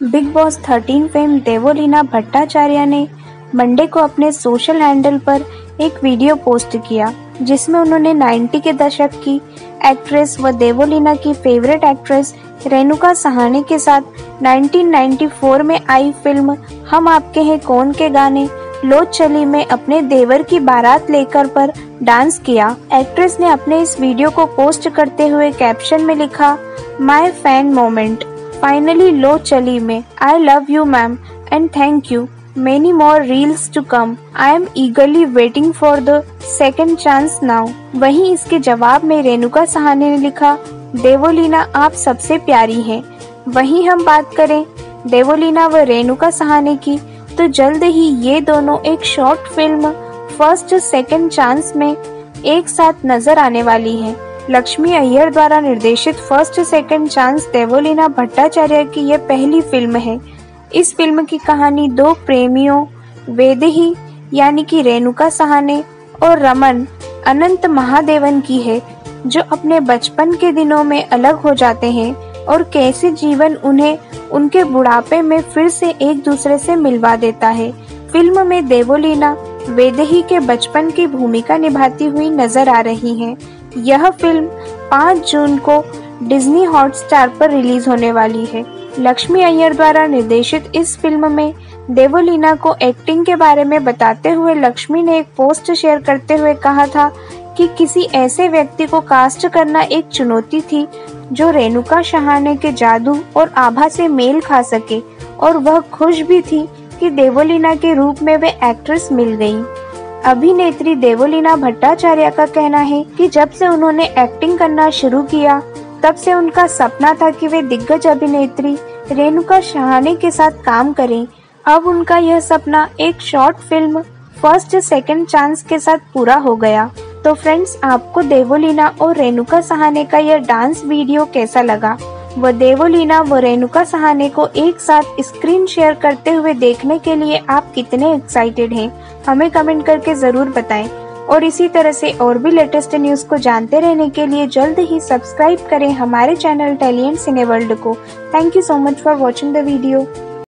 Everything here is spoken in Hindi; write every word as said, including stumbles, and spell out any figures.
Big Boss thirteen fame Devoleena Bhattacharjee ने मंडे को अपने सोशल हैंडल पर एक वीडियो पोस्ट किया जिसमें उन्होंने नब्बे के दशक की एक्ट्रेस व देवोलीना की फेवरेट एक्ट्रेस रेणुका सहानी के साथ उन्नीस सौ चौरानवे में आई फिल्म हम आपके हैं कौन के गाने लो चली में अपने देवर की बारात लेकर पर डांस किया। एक्ट्रेस ने अपने इस वीडियो को पोस्ट करते हुए कैप्शन में लिखा, माय फैन मोमेंट फाइनली लो चली में, I love you ma'am and thank you, many more reels to come, I am eagerly waiting for the second chance now. वहीं इसके जवाब में रेणुका सहानी ने लिखा, देवोलीना आप सबसे प्यारी हैं। वहीं हम बात करें देवोलीना व रेणुका सहानी की तो जल्द ही ये दोनों एक short film first second chance में एक साथ नजर आने वाली हैं। लक्ष्मी अय्यर द्वारा निर्देशित first second chance Devoleena Bhattacharjee की यह पहली फिल्म है। इस फिल्म की कहानी दो प्रेमियों वैदेही यानी कि रेणुका सहानी और रमन अनंत महादेवन की है, जो अपने बचपन के दिनों में अलग हो जाते हैं और कैसे जीवन उन्हें उनके बुढ़ापे में फिर से एक दूसरे से मिलवा देता है। फिल्म में देवोलीना वैदेही के बचपन की भूमिका निभाती हुई नजर आ रही हैं। यह फिल्म पाँच जून को डिज्नी हॉटस्टार पर रिलीज होने वाली है। लक्ष्मी अय्यर द्वारा निर्देशित इस फिल्म में देवोलीना को एक्टिंग के बारे में बताते हुए लक्ष्मी ने एक पोस्ट शेयर करते हुए कहा था कि किसी ऐसे व्यक्ति को कास्ट करना एक चुनौती थी जो रेणुका सहानी के जादू और आभा से मेल खा सके, और वह खुश भी थी कि देवोलीना के रूप में वे एक्ट्रेस मिल गयी। अभिनेत्री देवोलीना भट्टाचार्य का कहना है कि जब से उन्होंने एक्टिंग करना शुरू किया तब से उनका सपना था कि वे दिग्गज अभिनेत्री रेणुका सहानी के साथ काम करें। अब उनका यह सपना एक short film first second chance के साथ पूरा हो गया। तो फ्रेंड्स, आपको देवोलीना और रेणुका सहानी का यह डांस वीडियो कैसा लगा? व देवोलीना व रेणुका सहानी को एक साथ स्क्रीन शेयर करते हुए देखने के लिए आप कितने एक्साइटेड हैं? हमें कमेंट करके जरूर बताएं। और इसी तरह से और भी लेटेस्ट न्यूज को जानते रहने के लिए जल्द ही सब्सक्राइब करें हमारे चैनल टैलिएंट सिने वर्ल्ड को। Thank you so much for watching the video.